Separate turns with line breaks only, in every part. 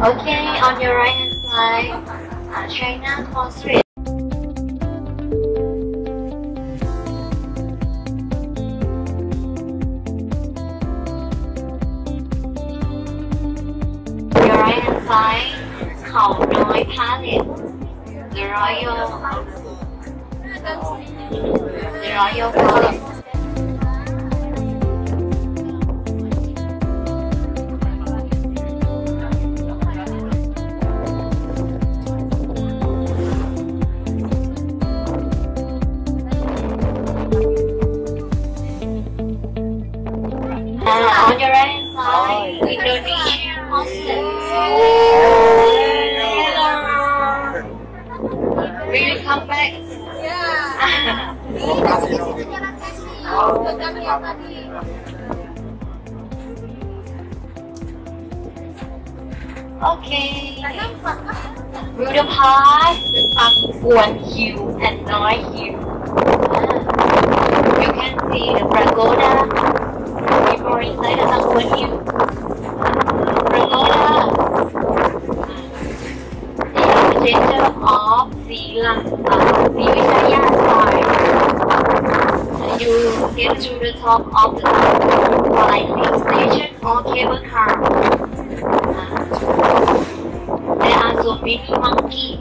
Okay, on your right hand side, China Cross Street. On your right hand side, Khao Noi Palace, the Royal Palace. On your right hand side, Indonesian hostels. Hello. Will you come back? Yeah. Okay. Will the pass Guan Hill and Noi Hill. You can see the pagoda. Before inside the Songkhla City, pagoda is the center of Sriwijaya side. You get to the top of the by link station or cable car. There are so many monkeys.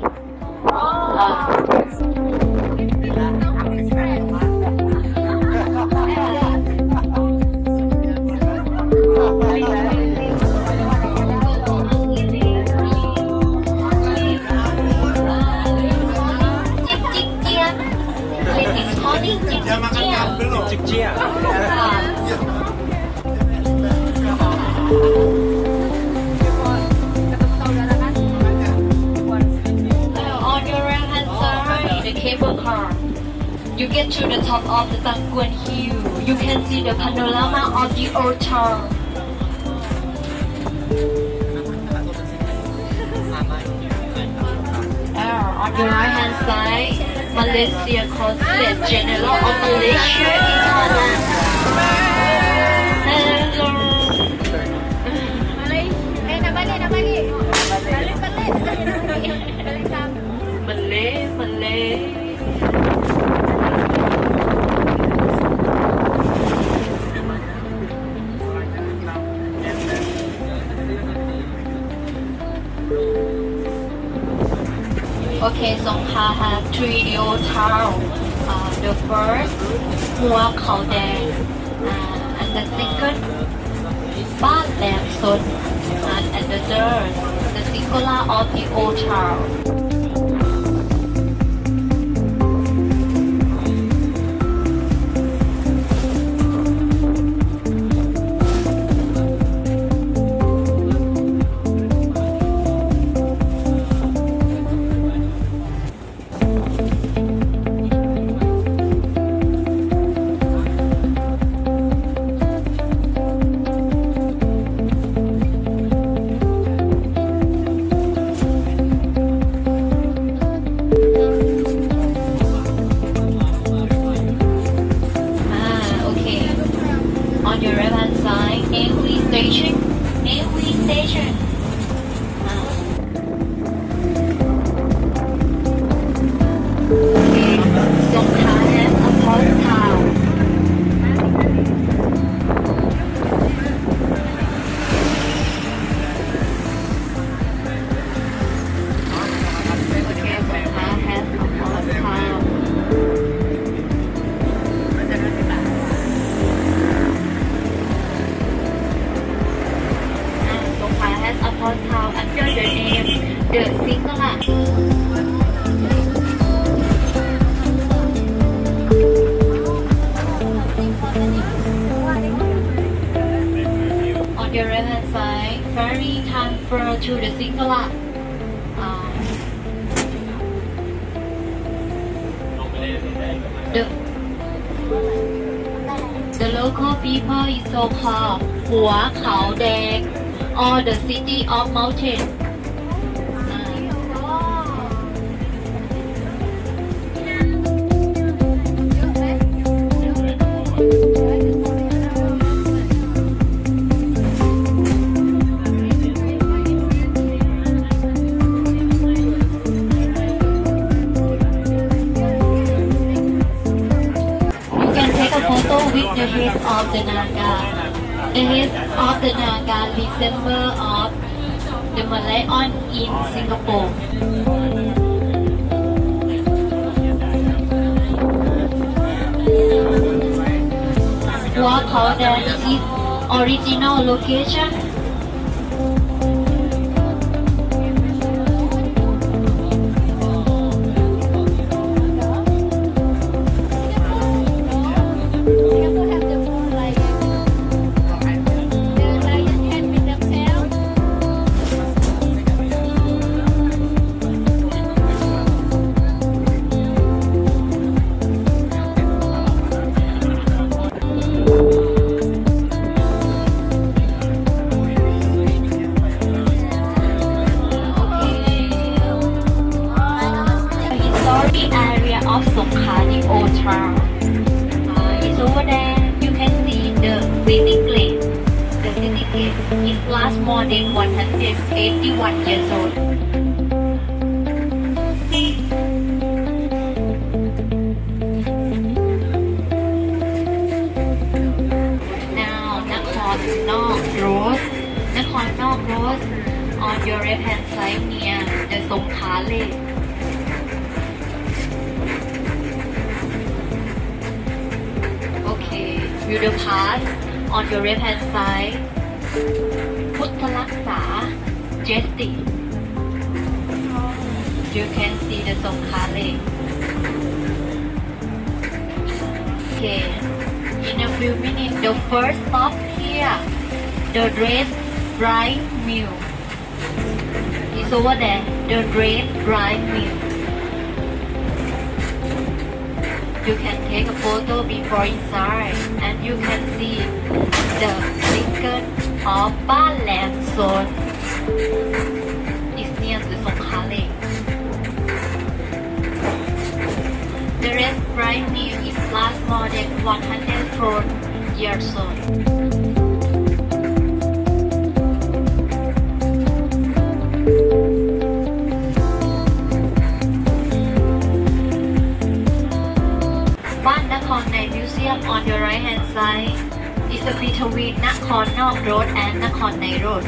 On your right hand side, the cable car. You get to the top of the Songkhla Hill. You can see the panorama of the old town. On your right hand side, Malaysia Consulate General of Malaysia in Thailand. Hello. Malay. Okay, Songkhla has 3 old towns. The first, Hua Khao Dang, and the second, Ban Lam Son, and the third, the singular of the old town. On your right hand side, Navy Station. Songkhla has a port town. Town under the name the Songkhla. On your right hand side, ferry transfer to the Songkhla. The local people is so called Hua Khao Dang, or the city of mountain. the Naga. The rest of the Naga resemble of the Malayan in Singapore. What called its original location? Area of Songkhla, the old town. It's over there. You can see the city gate. The city gate is last more than 181 years old. Now, Nakhon Nok Road. Nakhon Nok Road on your left hand side near the Songkhla Lake. View the path on your left hand side. Wanderlust Jetty. You can see the Songkhla Lake. Okay, in a few minutes, the first stop here, the Red Rice Mill. It's over there, the Red Rice Mill. You can take a photo before inside, and you can see the beacon of Wanderlust zone. It's near the Songkhla Lake. The Red Rice Mill is last more than 104 years old. Nakhon Nai Museum on your right hand side is between Nakhon Nok Road and Nakhon Nai Road.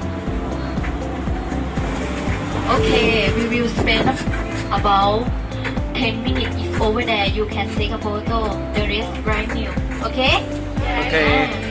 Okay, we will spend about 10 minutes. It's over there. You can take a photo. The rest right now. Okay?
Okay.